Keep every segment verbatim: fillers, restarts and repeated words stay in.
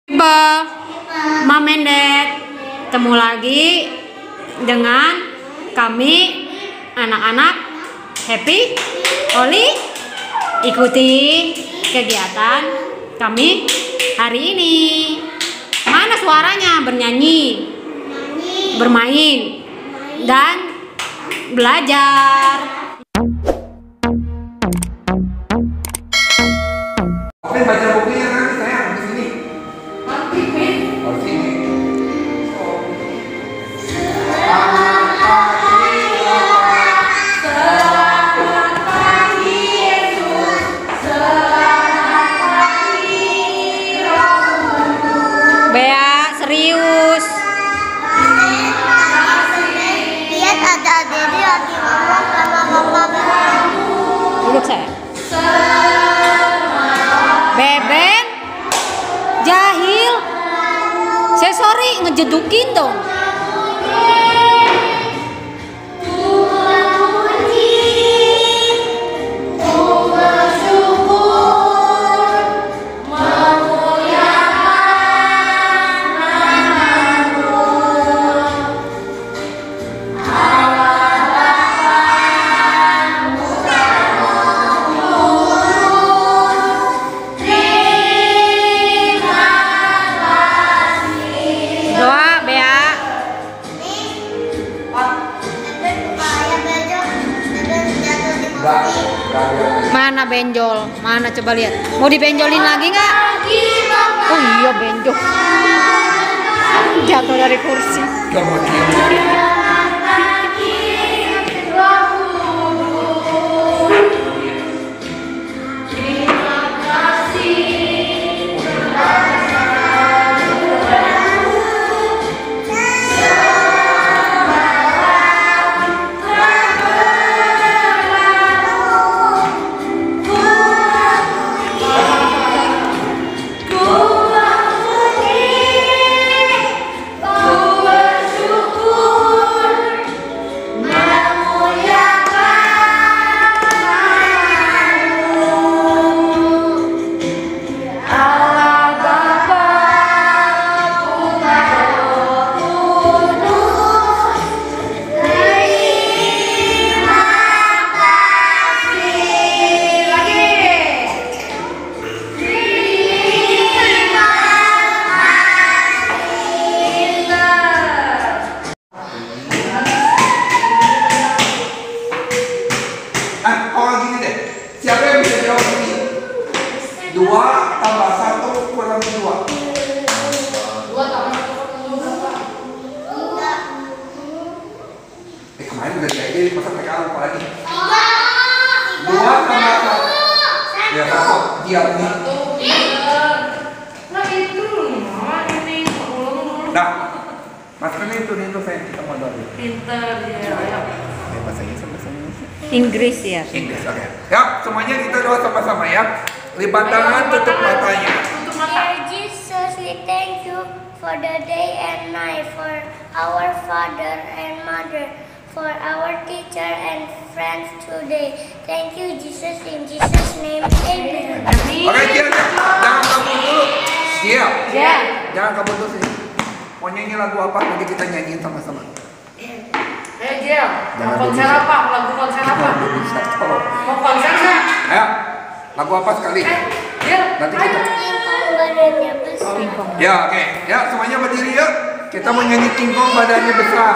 Mom and Dad, ketemu lagi dengan kami anak-anak Happy Oli. Ikuti kegiatan kami hari ini. Mana suaranya? Bernyanyi, bermain, dan belajar. Oke, baca bukunya nanti sayang di sini. Nanti nih. Oh, sini. Selamat pagi Yesus, selamat pagi Roh. Bea, serius. Lihat ada Dede lagi ngomong sama mama. Duduk saya. Beben, jahil. Saya sorry ngejedukin dong. Mana benjol? Mana coba lihat. Mau dibenjolin lagi nggak? Oh iya benjol. Jatuh dari kursi. Dua tambah satu kurang dua. Dua tambah satu kurang berapa? Eh kemarin udah kayak gini, masa mereka lupa lagi. Dua tambah satu. Ya satu, diam nih. Nah itu mama ini Nah, masukkan itu nih tuh saya kita mau doa. pinter dia. Eh bahasa Inggris bahasa Inggris. Inggris ya. Inggris oke. Ya semuanya kita doa sama-sama ya. Lipat tangan, tutup matanya. Dear Jesus, we thank you for the day and night, for our father and mother, for our teacher and friends today. Thank you Jesus, in Jesus' name, amen. Oke, Cia, jangan kabur dulu. Cia, Ya. jangan kabur dulu sih. Mau nyanyi lagu apa? Nanti kita nyanyiin sama-sama. Eh Jill, Jangan mau konser bisa. apa? Lagu konser apa? Bisa, tolong. Mau konser nggak? Ayo, lagu apa sekali? Eh, Jill, Nanti kita. badannya besar. Ya, oke. Ya, semuanya berdiri yuk. Kita mau nyanyi Kingkong badannya besar.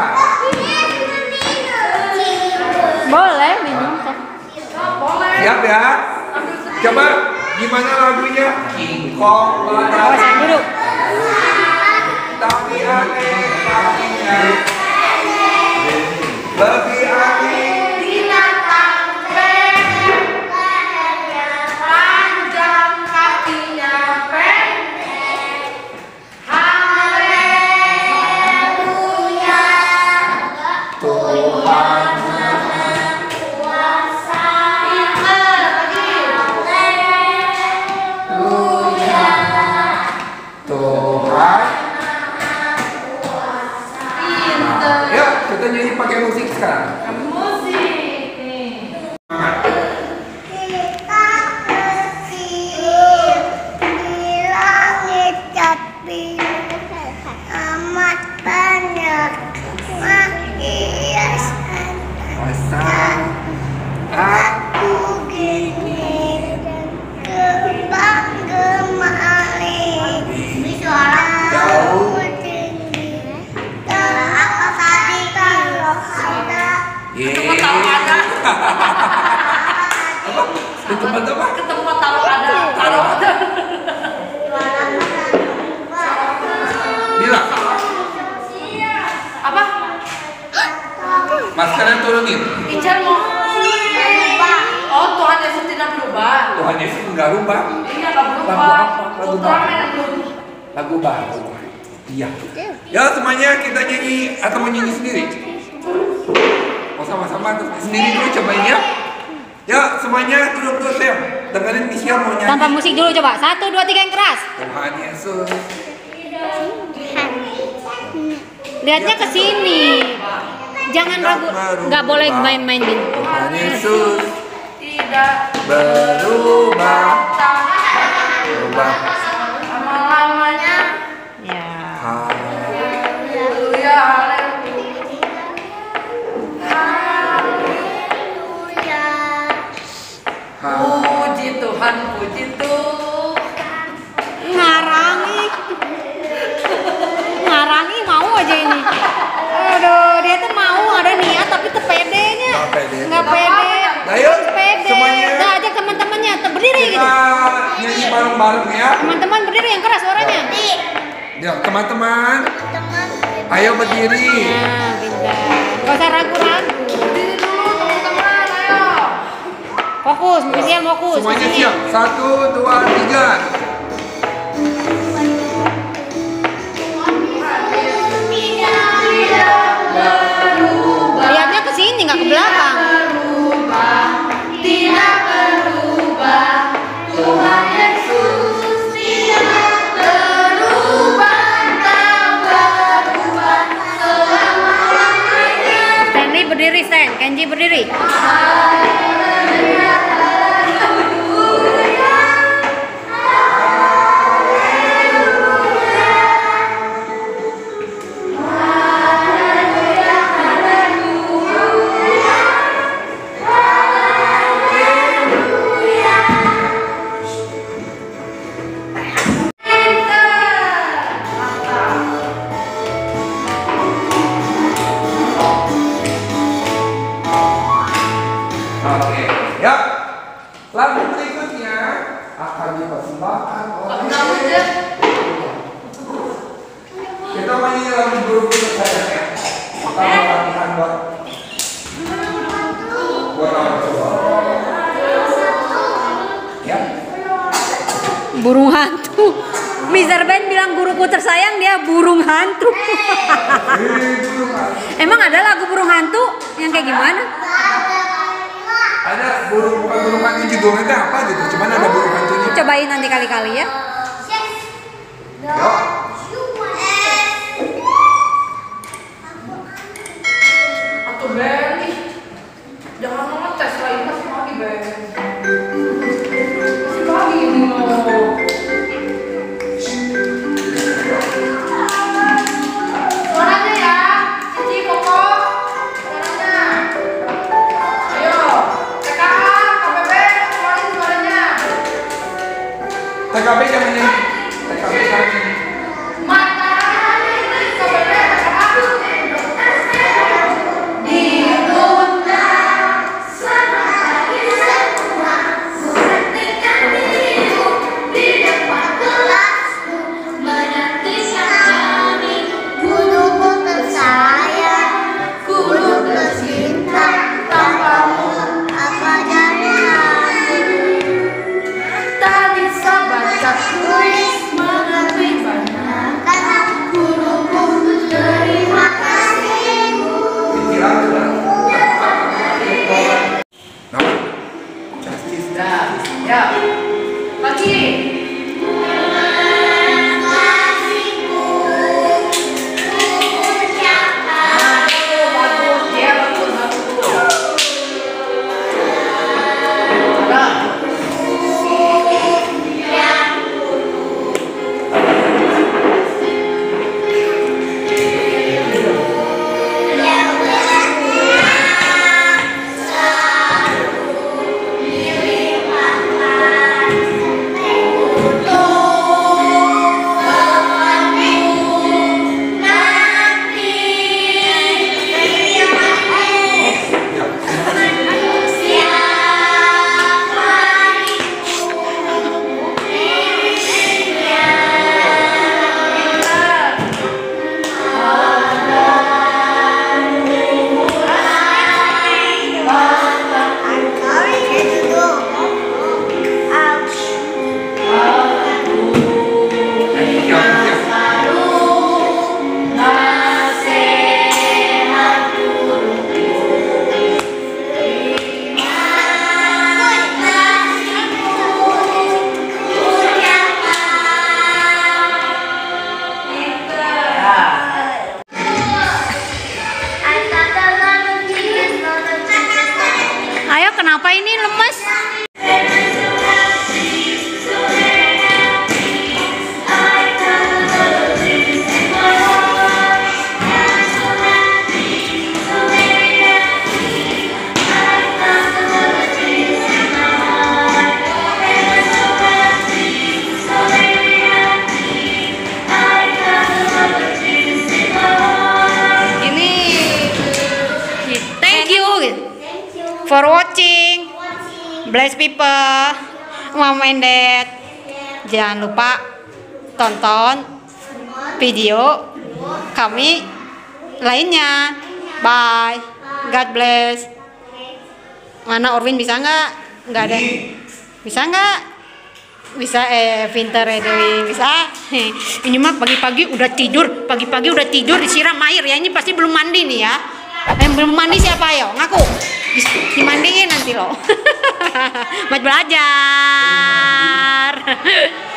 Boleh minum teh. Boleh. Siap ya? Coba gimana lagunya? Kingkong Awas yang badannya duduk. tapi aneh kakinya. Lebih aneh. Binatang pendek, lehernya panjang, kakinya pendek. Haleluya, Tuhan kuasa. Haleluya, Tuhan. pinter. Ya, kita nyanyi pakai musik sekarang. Musik nih. Kita bersiul di langit cat kanan turunin. Teacher mau berubah. Oh, Tuhan Yesus tidak berubah. Tuhan Yesus nggak rubah. Iya, nggak berubah. Lagu apa? Lagu Ultraman baru. yang berubah. Lagu baru. Iya. Ya semuanya kita nyanyi atau mau nyanyi sendiri? Oh sama-sama tuh sendiri dulu cobain ya. Ya semuanya duduk dulu Sam. Dengerin Michelle mau nyanyi. Tanpa musik dulu coba. Satu, dua, tiga yang keras. Tuhan Yesus. Lihatnya ke sini. Jangan ragu. Nggak boleh main-main gini. Tuhan Yesus Tidak berubah. Berubah. lama-lamanya. Ya. Haleluya, haleluya. Haleluya. Puji Tuhan, puji Tuhan. Ngarangi. Ngarangi mau aja ini. Aduh, dia tuh mau ada niat tapi tuh pedenya. Nggak pede. Nggak pede. Nah, yuk, Pede. semuanya. Nah, ajak teman-temannya tuh berdiri Kita gitu. nyanyi bareng-bareng ya. Teman-teman berdiri yang keras suaranya. Ya teman-teman, Teman, ayo berdiri. Nah, pintar. Gak usah ragu-ragu. Berdiri dulu teman-teman, ayo. Fokus, Michelle fokus. Semuanya Kesini. siap. Satu, dua, tiga. Lihatnya ke sini nggak ke belakang. Tidak berubah. Tuhan Yesus tidak berubah, tak berubah selama-lamanya. Stanley berdiri, Stan. Kenji berdiri. Oke, ya. Lagu berikutnya akan dipersembahkan oleh kita mainin lagu guru-guru saya ya. Kita mau latihan buat buat apa coba? Ya. Burung hantu. mister Ben bilang guruku tersayang, dia burung hantu. Emang ada lagu burung hantu yang kayak gimana? Ada burung bukan burung hantu judulnya itu apa gitu? Cuman ada burung hantunya. Cobain nanti kali-kali ya. Yuk. Atau Ben, ih, jangan ngetes lagi, masih pagi Ben. Masih pagi ini loh. Suaranya ya, Cici, Koko, suaranya. Ayo, T K A, K P B, keluarin suaranya. T K B jangan nyanyi. T K B jangan nyanyi. Bless people, mom and dad. Jangan lupa tonton video kami lainnya. Bye. God bless. Mana Orwin bisa nggak? Nggak ada. Bisa nggak? Bisa eh pinter ya Dewi. Bisa. Ini mah pagi-pagi udah tidur, pagi-pagi udah tidur disiram air ya. Ini pasti belum mandi nih ya. Eh, belum mandi siapa ayo? Ngaku. Dimandiin nanti loh. Mau belajar.